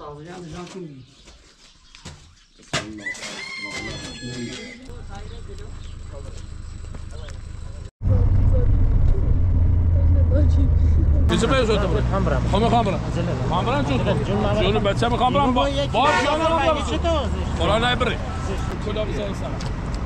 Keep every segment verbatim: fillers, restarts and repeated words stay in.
Sağlayacağım can kim? Bizi mi yazıyordu bu? Kamera. Kamera kamera. Kamera çözdü. Şunu betse mi kamera mı? Var canım kamera mı? Olan ne biri? Şurada bir sen sana.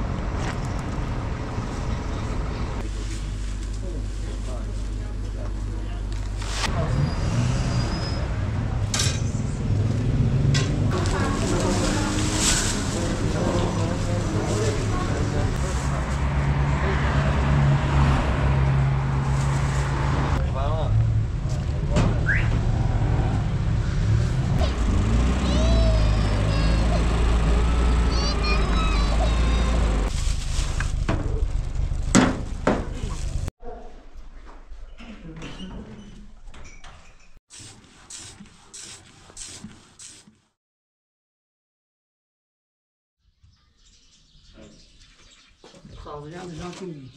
Sağlayacağım can kim?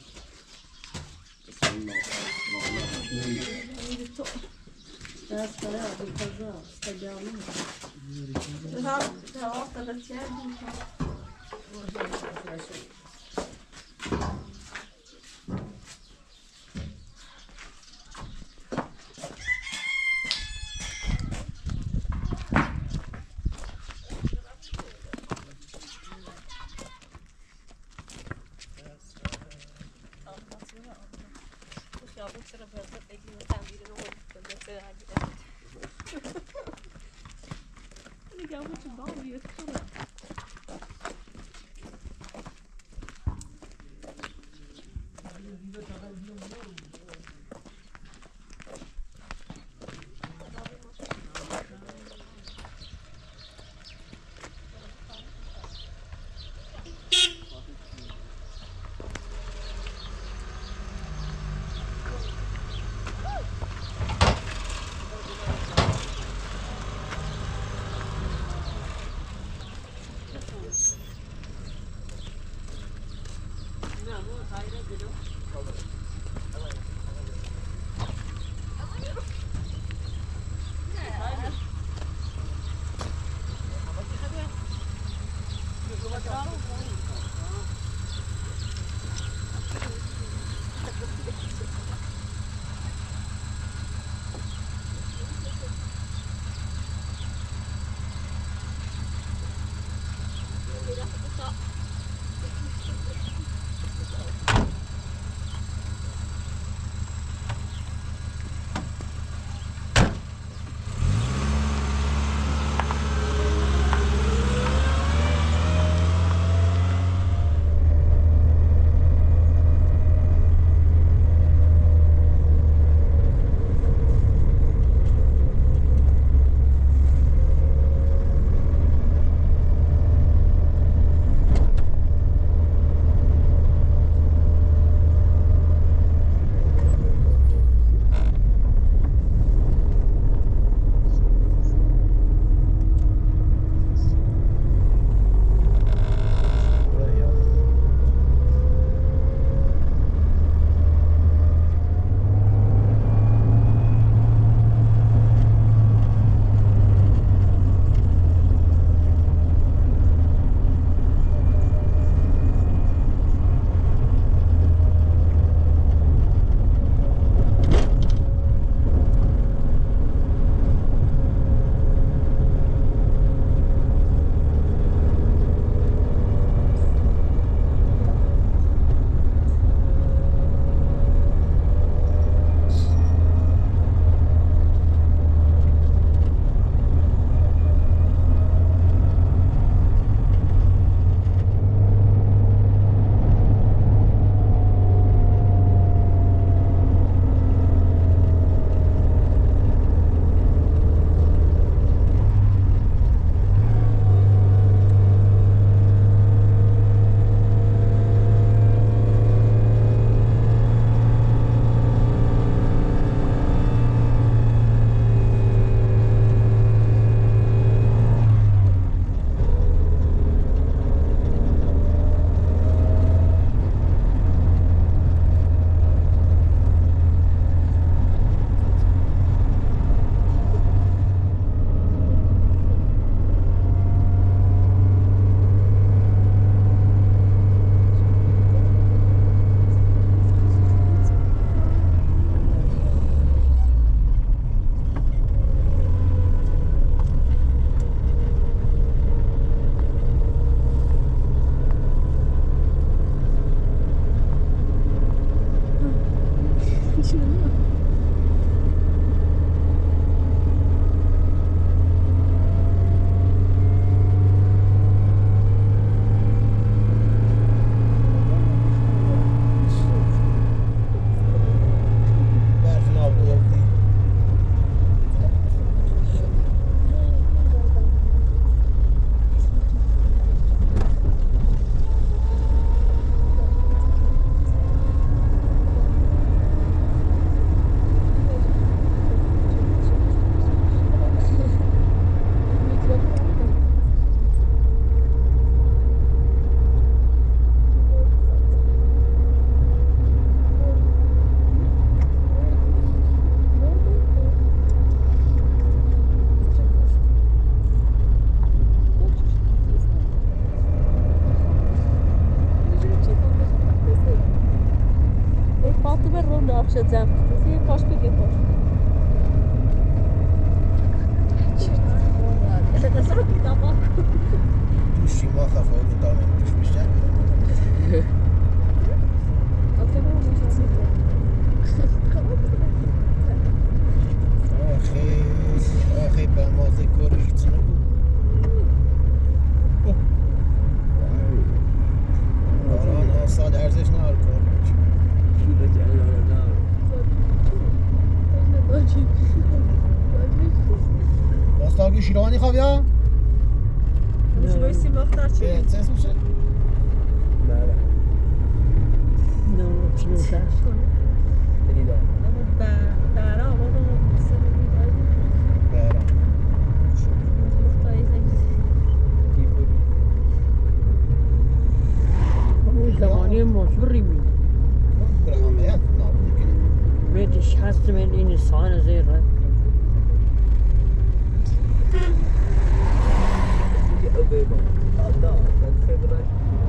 Teraz para wykaza, stawiamy. Teraz teraz ja شدم یه پاش بگه پاش دوشی ما خفه و دامن دوش بیشتر آخی آخی به مازه کارش چنه بود آران آساد ارزش نهار کار باستاگی شیروانی خواب یا؟ میشه بایستی مختار چی؟ چه اسم میشه؟ بله نه چی میشه؟ بریده برام بابا سر میداری برام مختاری زنگی زمانی مصبر ریمی برام یا نابود کنه میتش هست من این سان زیره دیگه اوبه با آتا من خبرش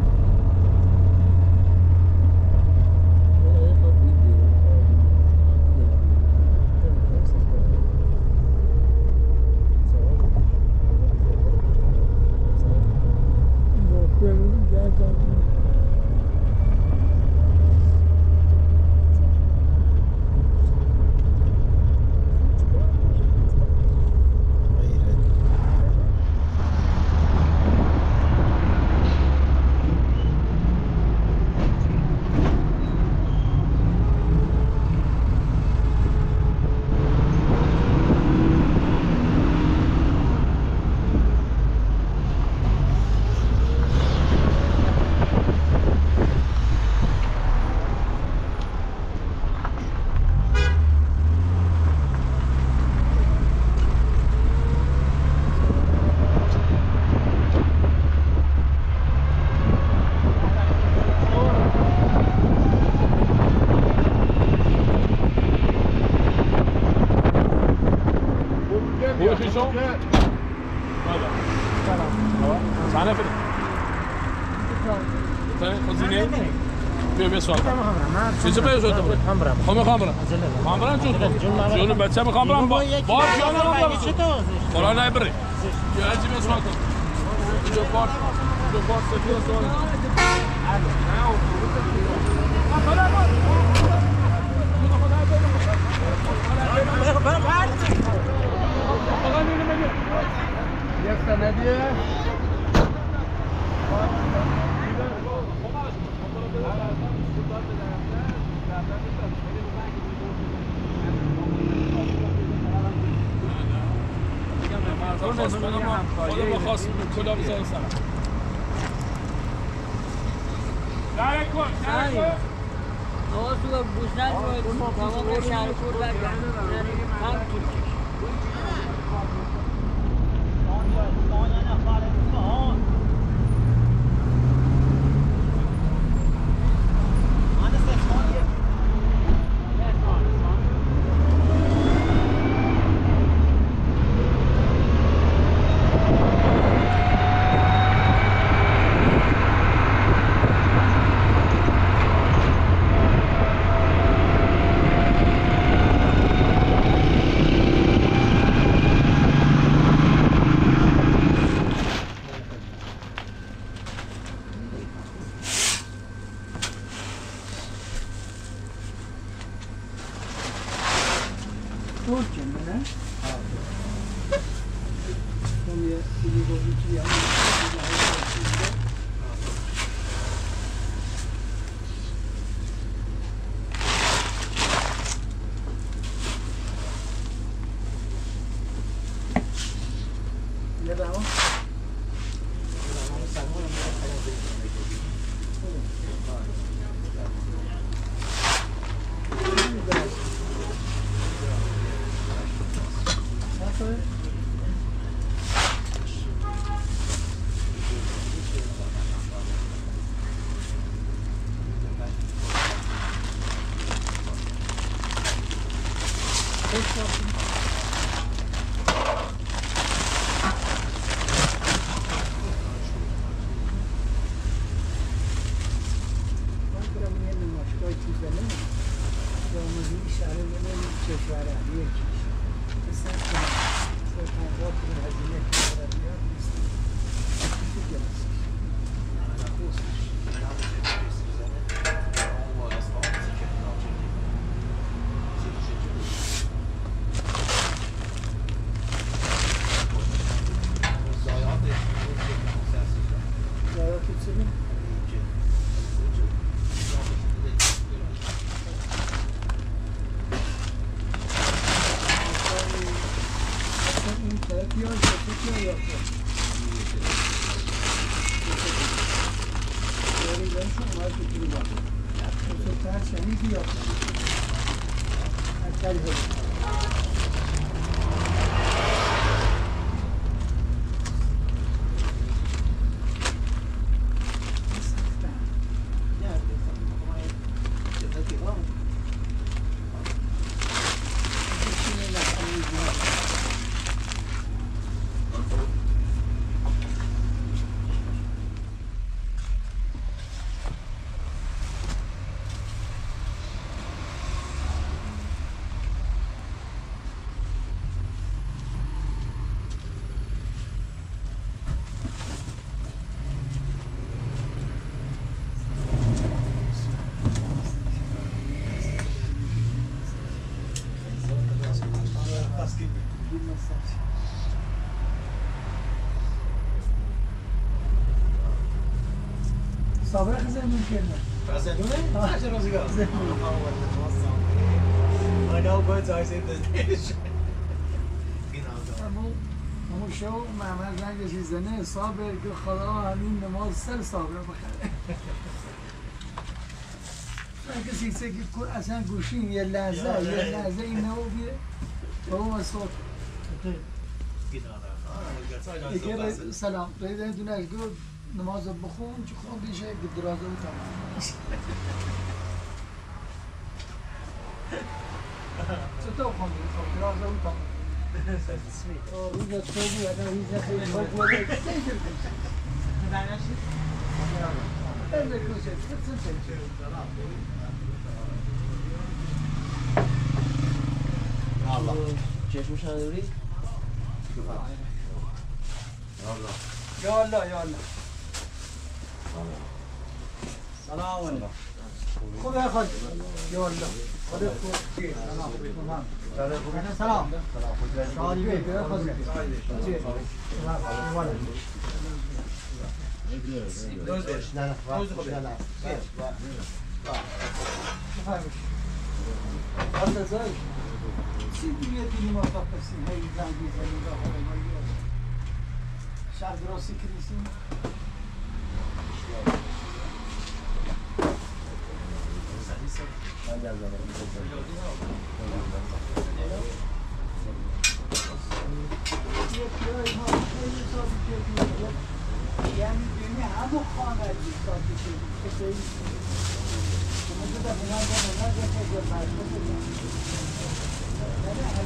Position. Voilà. Ça va faire. Sen خزینه بیا بیا سوال چیزی به جوت بده خمرم خمر خمرم خمرم جوت جون بچه میخوام برم با بار جان رو برم بالا نبری یا چی میسوال کن جو پارت جو پارت سفید سوال یک سندیه خدا بخواست کلا بزن سر داره کن داره کن آقا تو بوزن رو تمام شهرپور برگرد هم کلچش صابر خزر ممكن غزلونه؟ عشان روزگار I know birds I say this همون شو محمد رنگ چیزنه صابر که خدا همین نماز سر صابر بخره کسی که اصلا گوشین یه لحظه یه لحظه این نمو بیه با اون صوت دیگه سلام باید دونه از دو نماز بخون چه خون دیشه که درازه و تمام چطور خوندی؟ درازه و تمام روز صبحی آدم هیچ خیلی خوب بود دانشی خیلی کوچه Allah. چشمش نداری؟ یا الله یا الله سلام علیکم خدا خواهد یا الله خدا خوب سلام سلام شادی بگیر خدا شهر دراستی کریسیم یعنی بینی همون خانه دیستاتی که که مجھے تو بنا دے بنا دے کہ جو بات کو ہے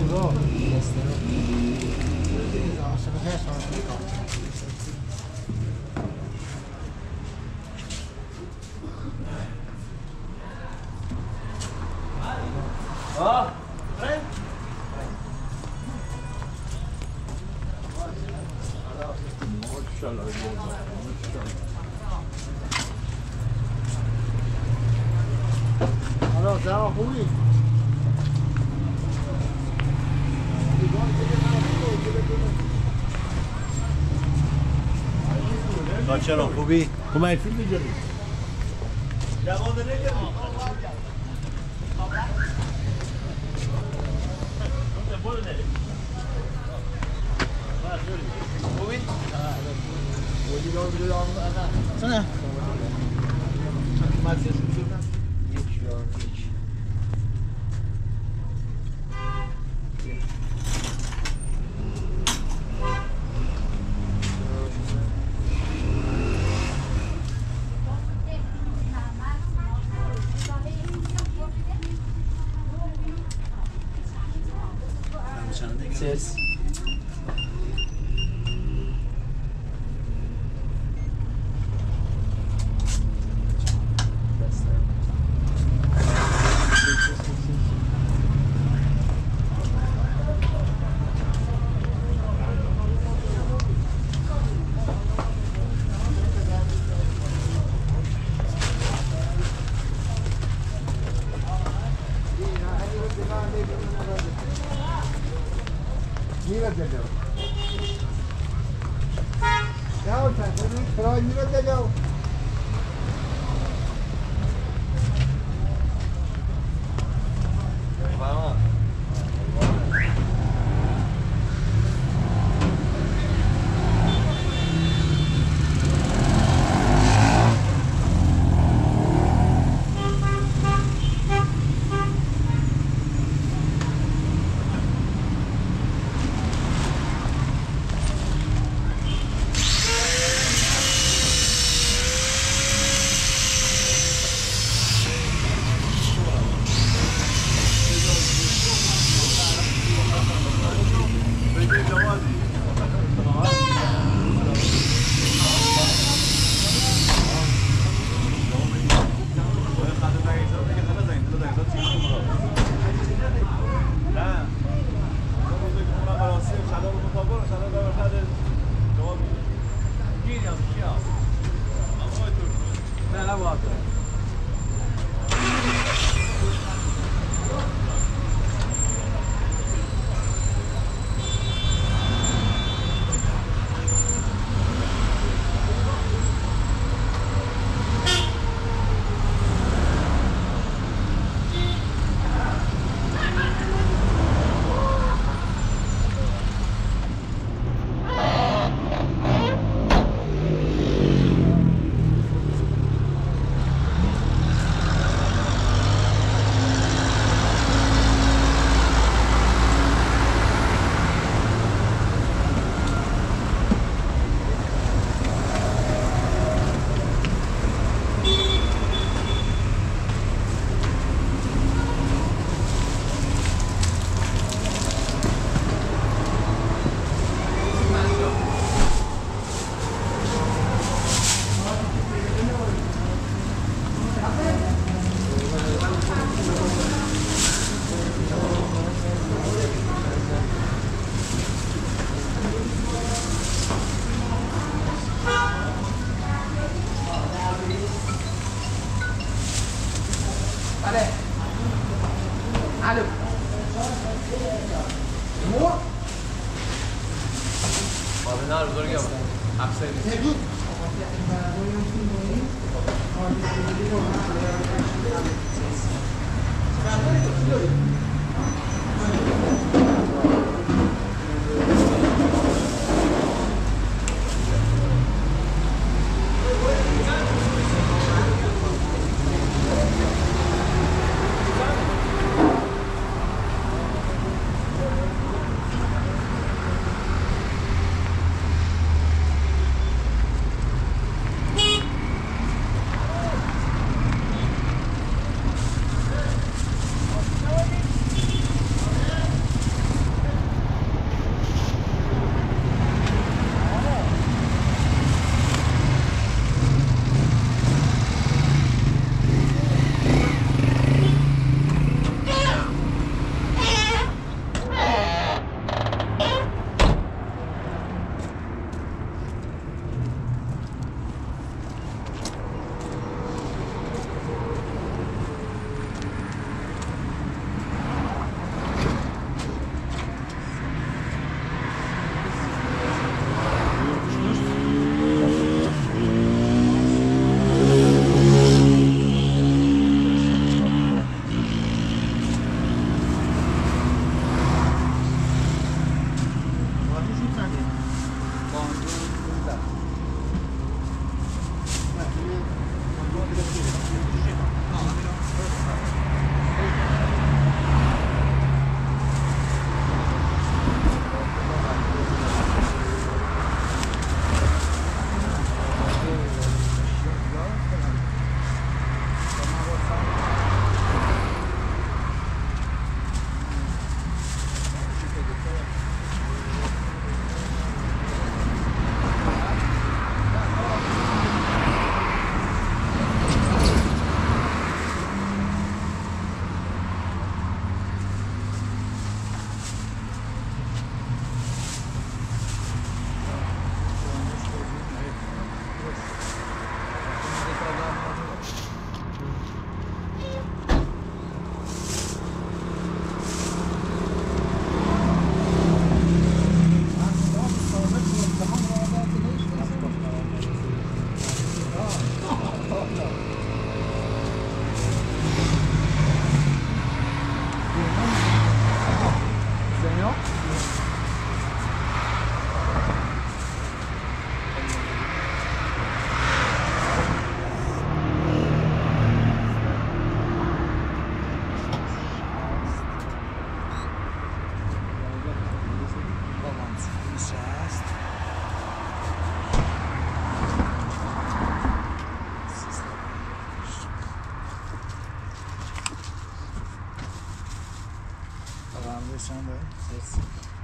حالا زمان خوبی چرا خوبی؟ خب من فیلم میگیری جواب نگیری خوبی؟ سنه مدرسه یک یا یک Ses. میره دلو جاو تا ببین فرای میره دلو ماما بشم بس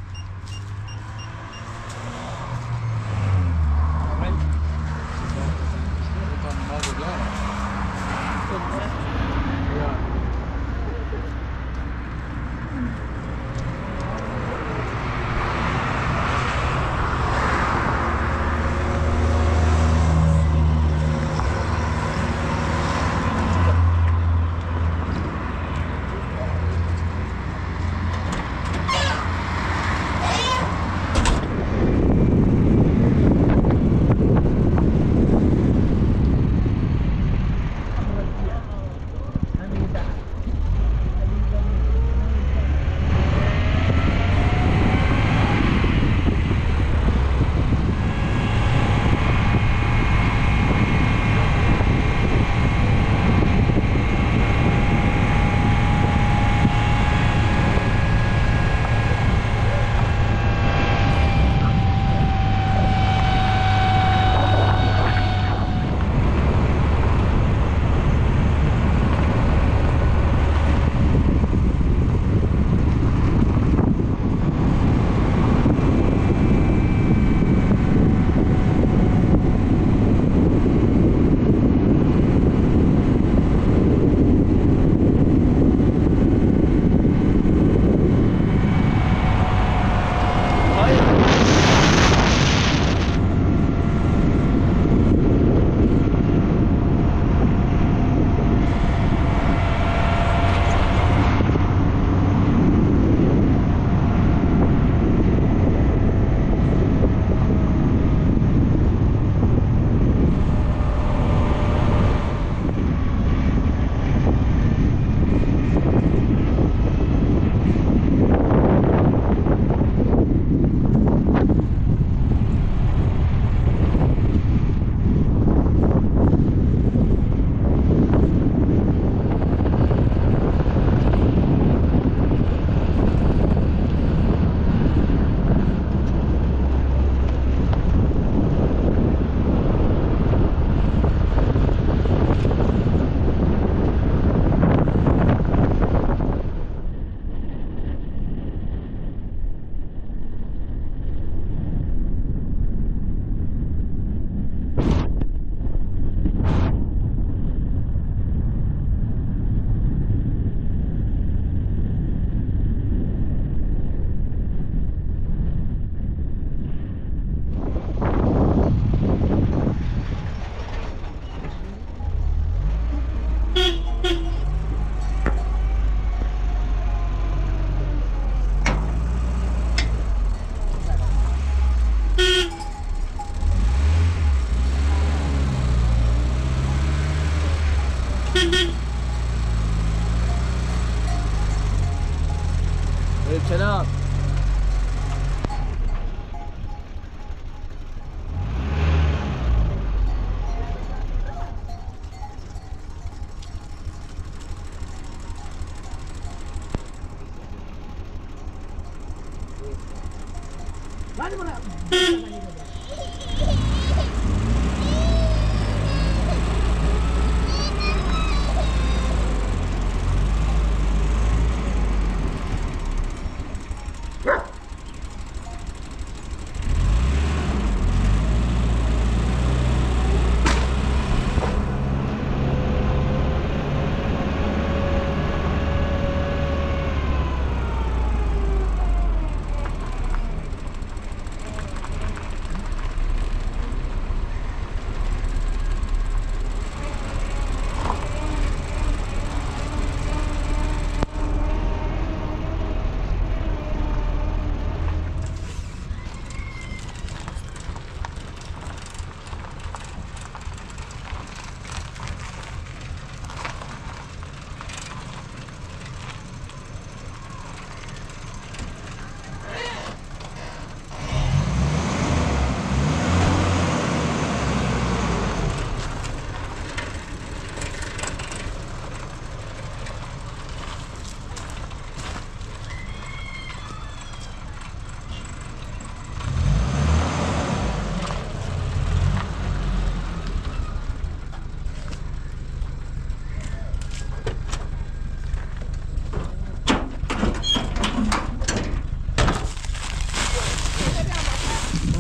کنار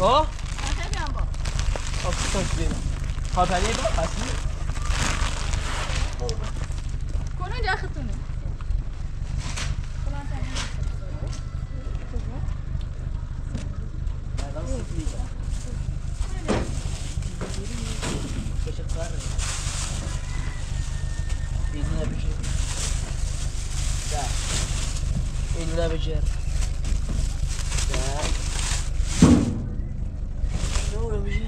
خب خیلی هم با آفت توش بیم خاطری با خاطری کنون جا خطونه الان سیف لیگه بشه کار اینو نبیشه ده اینو نبیشه ده اینو نبیشه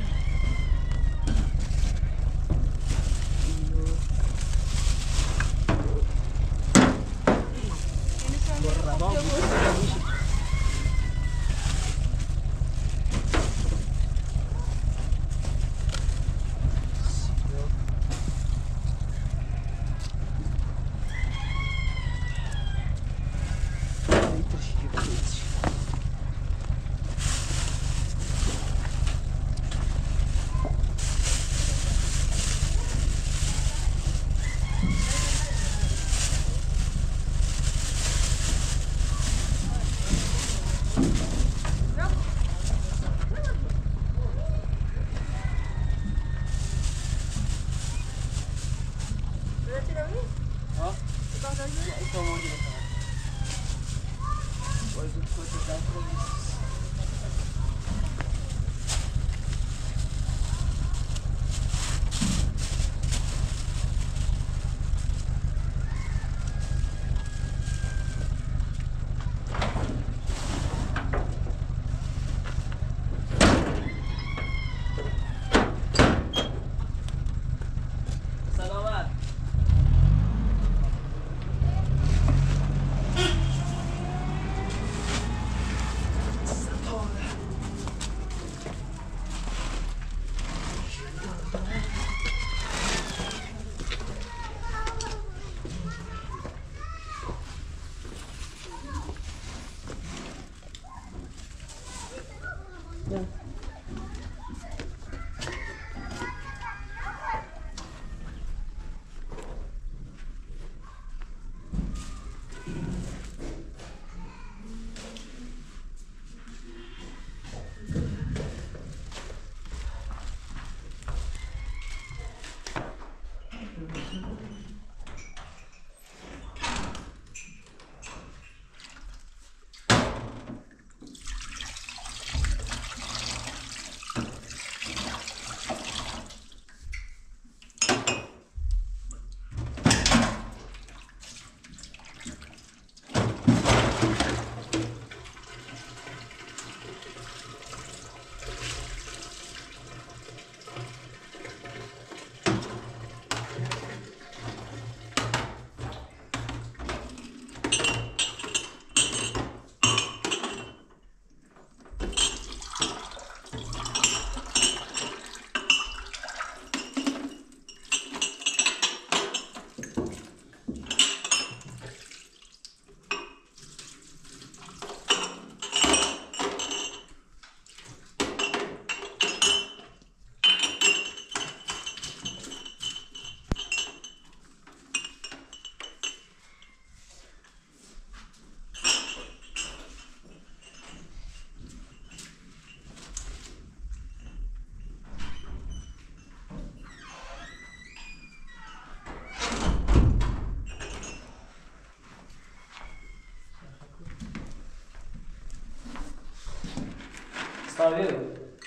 Está vendo?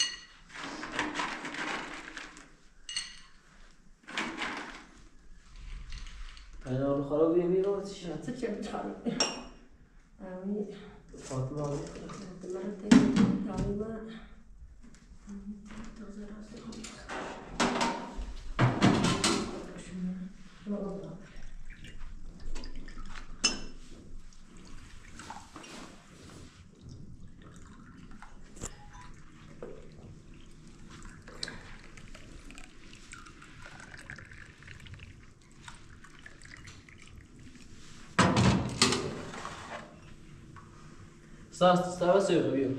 أنا أقول خلاص بيبي ما تشيل. تشيل بتحرك. آمين. فاطمة. مرتين طالبة. Estava, estava cedo, viu?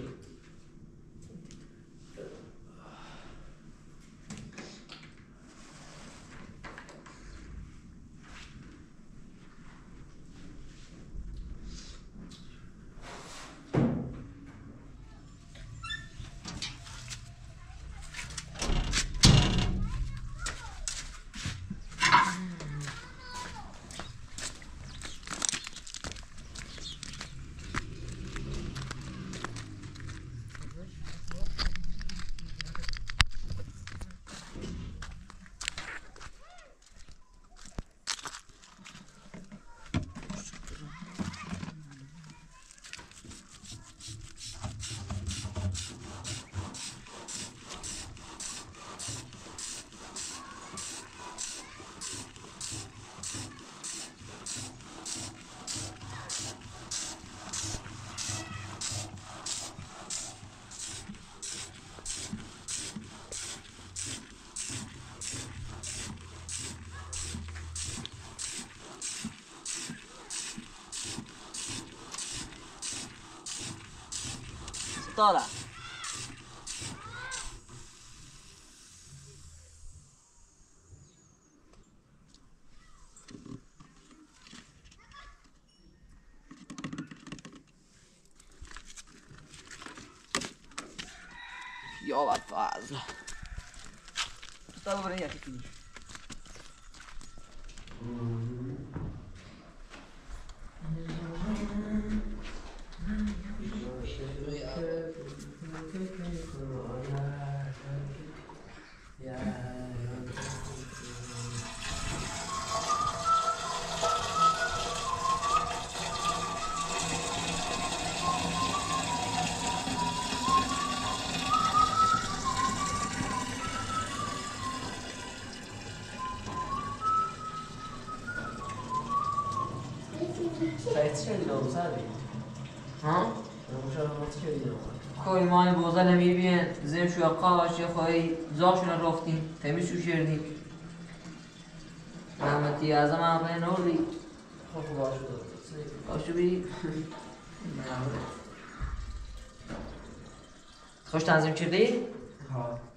استاده یا بد فضل استاده برای یکی کنی ها؟ خوی مای بوزا نمی بین زم شو قاش یا خوی زاشون رفتیم تمیز شو کردیم رحمتی اعظم هم به نوری خوب باشو باشو بی خوش تنظیم کردی؟ ها